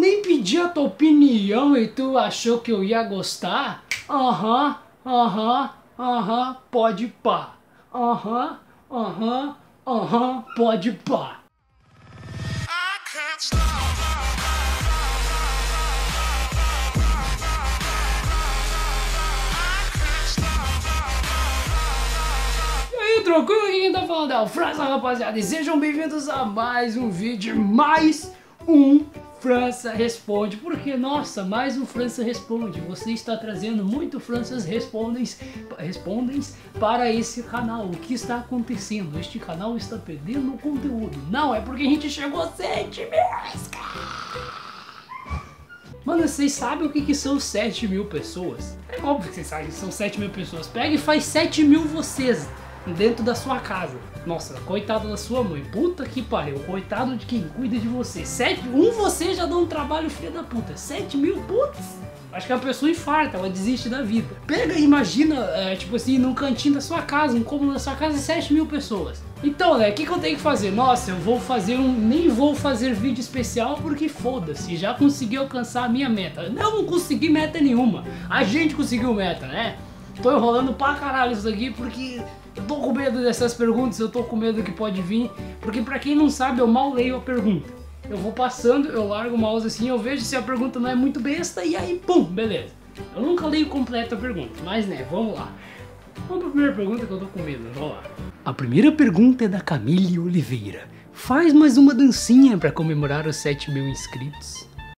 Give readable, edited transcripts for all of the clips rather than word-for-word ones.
nem pedi a tua opinião e tu achou que eu ia gostar? Aham, pode pá. Aham, pode pá. Tranquilo, quem tá falando é o França, rapaziada, e sejam bem-vindos a mais um vídeo, mais um França Responde, porque, nossa, mais um França Responde, você está trazendo muito Franças respondens para esse canal. O que está acontecendo? Este canal está perdendo conteúdo, não, é porque a gente chegou a 7 mil, Mano, vocês sabem o que são 7 mil pessoas? É óbvio que vocês sabem que são 7 mil pessoas, pega e faz 7 mil vocês dentro da sua casa. Nossa, coitado da sua mãe. Puta que pariu. Coitado de quem cuida de você. Você já dá um trabalho, filha da puta. 7 mil, putz. Acho que a pessoa infarta, ela desiste da vida. Pega e imagina, tipo assim, num cantinho da sua casa, um cômodo da sua casa, 7 mil pessoas. Então, né, o que eu tenho que fazer? Nossa, eu vou fazer nem vou fazer vídeo especial porque foda-se, já consegui alcançar a minha meta. Não consegui meta nenhuma. A gente conseguiu meta, né? Tô enrolando pra caralho isso aqui porque eu tô com medo dessas perguntas, eu tô com medo que pode vir, porque pra quem não sabe, eu mal leio a pergunta. Eu vou passando, eu largo o mouse assim, eu vejo se a pergunta não é muito besta e aí, pum, beleza. Eu nunca leio completa a pergunta, mas né, vamos lá. Vamos pra primeira pergunta que eu tô com medo, vamos lá. A primeira pergunta é da Camille Oliveira. Faz mais uma dancinha pra comemorar os 7 mil inscritos.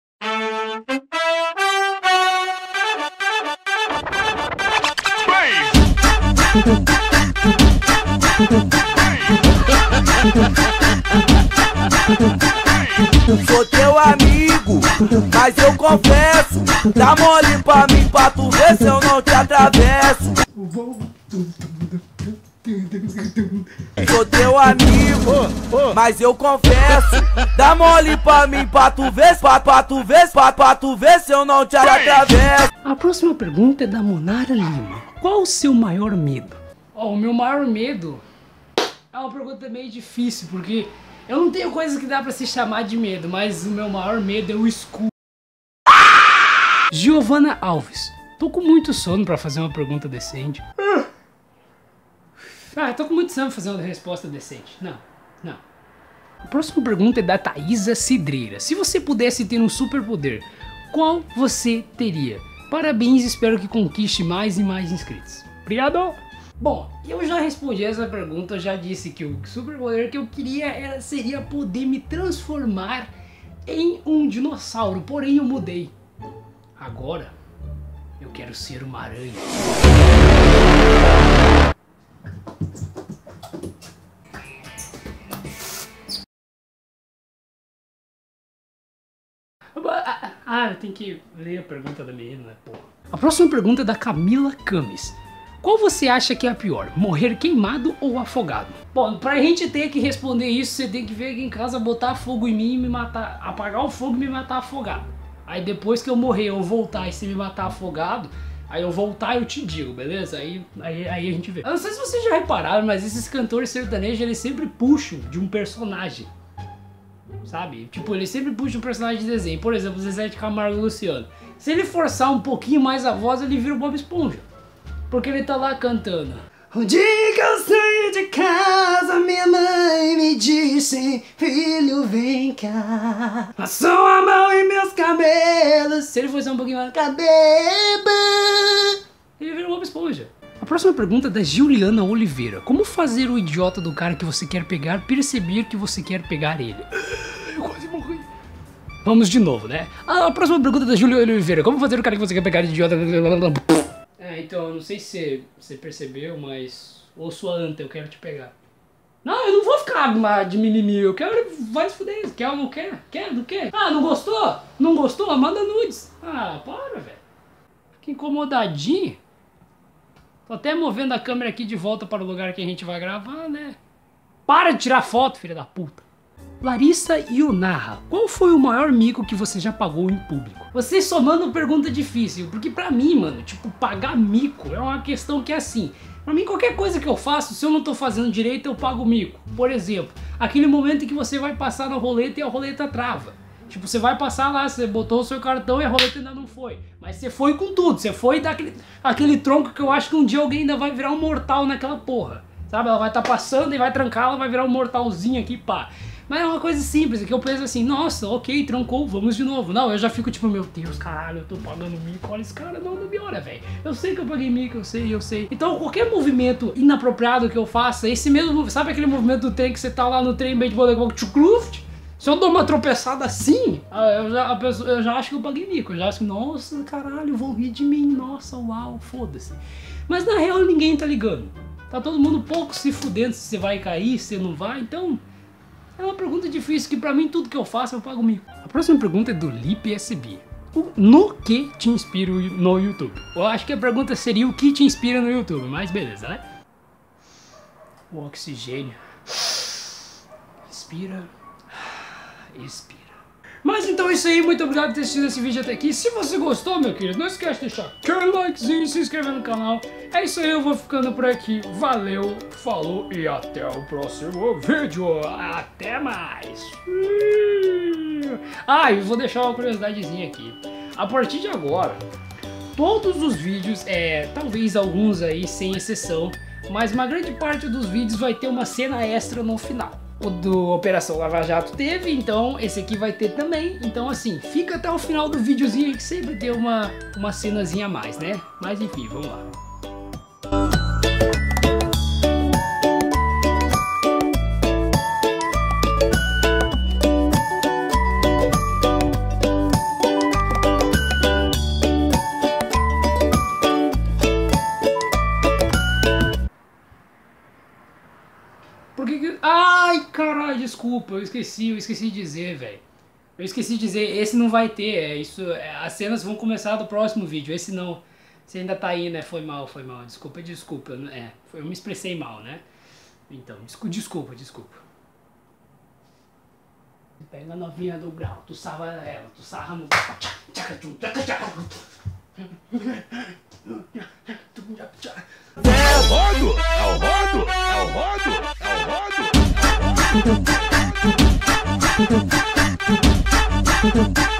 Sou teu amigo, mas eu confesso, dá mole pra mim pra tu ver se eu não te atravesso. Sou teu amigo, mas eu confesso, dá mole pra mim pra tu ver se eu não te atravesso. A próxima pergunta é da Monara Lima. Qual o seu maior medo? Oh, o meu maior medo é uma pergunta meio difícil, porque eu não tenho coisas que dá pra se chamar de medo, mas o meu maior medo é o escuro. Giovana Alves. Tô com muito sono pra fazer uma pergunta decente. Tô com muito sono pra fazer uma resposta decente. Não. A próxima pergunta é da Thaisa Cidreira. Se você pudesse ter um superpoder, qual você teria? Parabéns, espero que conquiste mais e mais inscritos. Obrigado! Bom, eu já respondi essa pergunta, eu já disse que o superpoder que eu queria seria poder me transformar em um dinossauro, porém eu mudei. Agora, eu quero ser uma aranha. Eu tenho que ler a pergunta da menina, né, porra. A próxima pergunta é da Camila Camis. Qual você acha que é a pior, morrer queimado ou afogado? Bom, pra gente ter que responder isso, você tem que vir aqui em casa, botar fogo em mim e me matar, apagar o fogo e me matar afogado. Aí depois que eu morrer, eu voltar e se me matar afogado, aí eu voltar e eu te digo, beleza? Aí a gente vê. Eu não sei se vocês já repararam, mas esses cantores sertanejos, eles sempre puxam de um personagem. Sabe? Tipo, ele sempre puxa um personagem de desenho. Por exemplo, Zezé de Camargo e Luciano. Se ele forçar um pouquinho mais a voz, ele vira o Bob Esponja. Porque ele tá lá cantando. O dia que eu saí de casa, minha mãe me disse: filho, vem cá, passou a mão em meus cabelos. Se ele forçar um pouquinho mais, cabelo, ele vira o Bob Esponja. A próxima pergunta é da Juliana Oliveira. Como fazer o idiota do cara que você quer pegar perceber que você quer pegar ele? Eu quase morri. Vamos de novo, né? A próxima pergunta é da Juliana Oliveira. Como fazer o cara que você quer pegar de idiota? Então, eu não sei se você percebeu, mas... Ô sua anta, eu quero te pegar. Não, eu não vou ficar de mimimi, eu quero... Vai se fuder, quer ou não quer? Quer, do quê? Ah, não gostou? Não gostou? Manda nudes. Ah, para, velho. Fica incomodadinho. Tô até movendo a câmera aqui de volta para o lugar que a gente vai gravar, né? Para de tirar foto, filha da puta. Larissa Ionarra, qual foi o maior mico que você já pagou em público? Você só manda pergunta difícil, porque pra mim, mano, tipo, pagar mico é uma questão que é assim. Pra mim, qualquer coisa que eu faço, se eu não tô fazendo direito, eu pago mico. Por exemplo, aquele momento em que você vai passar na roleta e a roleta trava. Tipo, você vai passar lá, você botou o seu cartão e a roleta ainda não foi. Mas você foi com tudo, você foi daquele tronco que eu acho que um dia alguém ainda vai virar um mortal naquela porra. Sabe, ela vai estar passando e vai trancar, ela vai virar um mortalzinho aqui, pá. Mas é uma coisa simples, que eu penso assim, nossa, ok, trancou, vamos de novo. Não, eu já fico tipo, meu Deus, caralho, eu tô pagando mico, olha esse cara, não me olha, velho. Eu sei que eu paguei mico, eu sei. Então, qualquer movimento inapropriado que eu faça, esse mesmo, sabe aquele movimento do trem que você tá lá no trem, bem de boleiro, tchucluft? Se eu dou uma tropeçada assim, eu já acho que eu paguei mico, eu já acho que, nossa, caralho, vão rir de mim, nossa, uau, foda-se. Mas na real ninguém tá ligando. Tá todo mundo pouco se fudendo se você vai cair, se você não vai, então... É uma pergunta difícil, que pra mim tudo que eu faço eu pago mico. A próxima pergunta é do LiPSB. No que te inspira no YouTube? Eu acho que a pergunta seria o que te inspira no YouTube, mas beleza, né? O oxigênio. Inspira. Expira. Mas então é isso aí, muito obrigado por ter assistido esse vídeo até aqui. Se você gostou, meu querido, não esquece de deixar aquele likezinho e se inscrever no canal. É isso aí, eu vou ficando por aqui. Valeu, falou e até o próximo vídeo. Até mais. Ah, e vou deixar uma curiosidadezinha aqui. A partir de agora, todos os vídeos, talvez alguns aí sem exceção, mas uma grande parte dos vídeos vai ter uma cena extra no final. O do Operação Lava Jato teve, então esse aqui vai ter também. Então assim, fica até o final do videozinho aí que sempre tem uma cenazinha a mais, né? Mas enfim, vamos lá. Ai, caralho, desculpa, eu esqueci de dizer, velho. Eu esqueci de dizer, esse não vai ter, as cenas vão começar do próximo vídeo, esse não. Você ainda tá aí, né? Foi mal, desculpa, eu me expressei mal, né? Então, desculpa. Pega a novinha do grau, tu sarra ela, tu sarra no... É o rodo! É o rodo!